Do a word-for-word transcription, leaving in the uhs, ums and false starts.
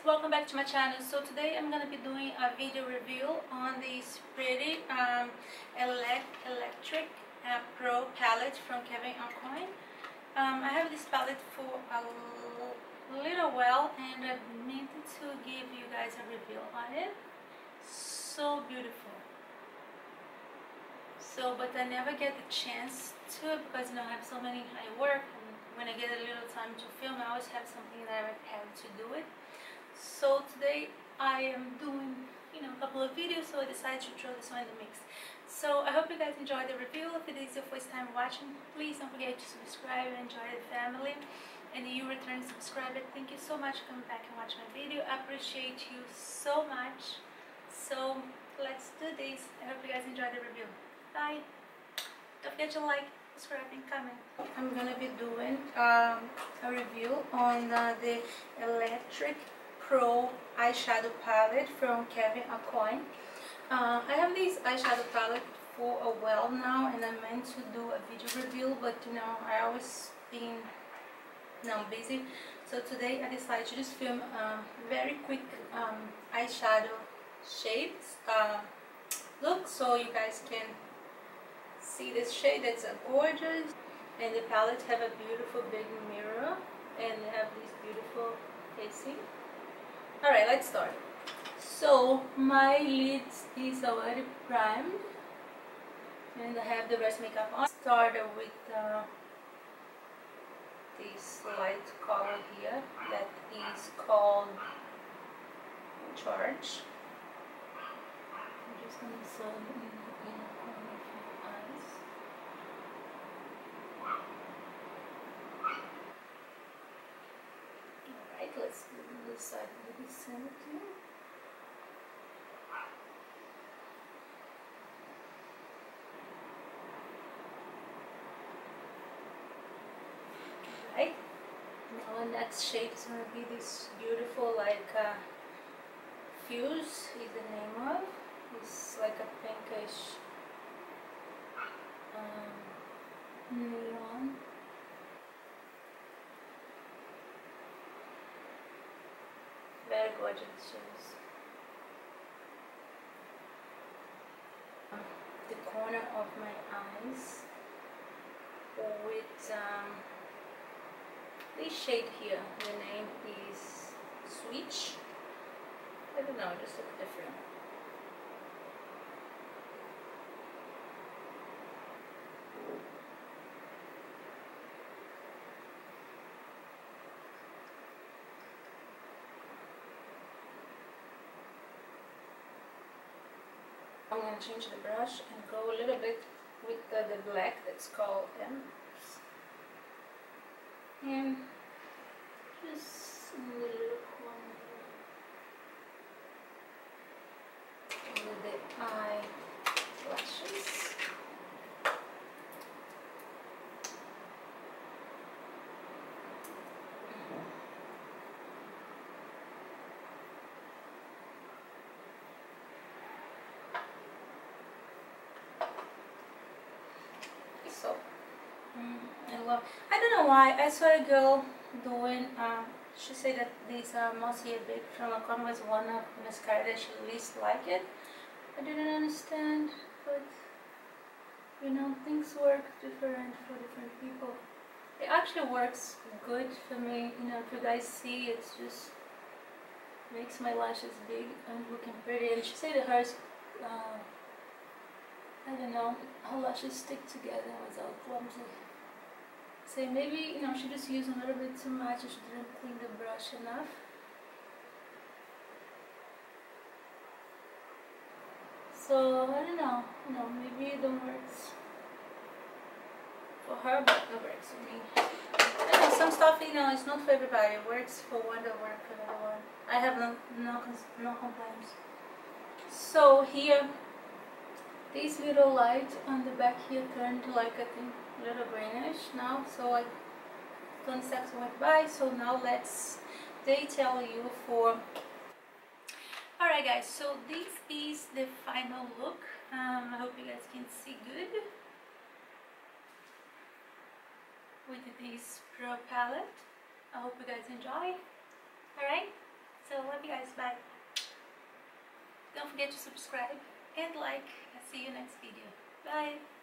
welcome back to my channel. So today I'm gonna be doing a video review on this pretty um, elect electric uh, pro palette from Kevyn Aucoin. Um, I have this palette for a little while and I meant to give you guys a review on it. So beautiful. So, but I never get the chance to because you know I have so many. I work, and when I get a little time to film, I always have something that I have to do it. So today I am doing, you know, a couple of videos, so I decided to throw this one in the mix. So I hope you guys enjoyed the review. If it is your first time watching, please don't forget to subscribe and enjoy the family. And you return subscriber, thank you so much for coming back and watch my video. I appreciate you so much. So let's do this. I hope you guys enjoy the review. Bye. Don't forget to like, subscribe, and comment. I'm gonna be doing um, a review on uh, the Electric Pro eyeshadow palette from Kevyn Aucoin. Uh, I have this eyeshadow palette for a while now, and I meant to do a video review, but you know I always been now busy. So today I decided to just film a very quick um, eyeshadow shades uh, look, so you guys can see this shade that's uh, gorgeous. And the palette have a beautiful big mirror and they have this beautiful casing. Alright, let's start. So my lids is already primed and I have the rest makeup on. Started with uh, this light color here that is called Charge. I'm just gonna zoom in the inner corner of your eyes. Alright, let's do this side of the center. Alright, now the next shade is going to be this beautiful, like uh, Fuse is the name of. It's like a pinkish um, neon. Very gorgeous shades. Um, the corner of my eyes with um, this shade here. The name is Switch. I don't know, just look different. I'm going to change the brush and go a little bit with the, the black that's called M. And just in the little corner here. With the eye lashes. So, mm, I love. I don't know why I saw a girl doing. Um, she said that this uh, Mossy Big from Aucoin was one of the mascara that she least liked it. I didn't understand, but you know things work different for different people. It actually works good for me. You know, if you guys see, it's just makes my lashes big and looking pretty. And she said that hers. Uh, I don't know, her lashes stick together without clumsy. So maybe, you know, she just used a little bit too much or she didn't clean the brush enough. So, I don't know, you know, maybe it don't work for her, but it works for me. I don't know, some stuff, you know, it's not for everybody. It works for one, that works for another one. I have no, no, no complaints. So, here, this little light on the back here turned to like I think a little greenish now, so like twenty seconds went by, so now let's detail you for. Alright guys, so this is the final look. um, I hope you guys can see good with this Pro palette. I hope you guys enjoy. Alright, so let's love you guys. Bye. Don't forget to subscribe and like. I'll see you next video. Bye.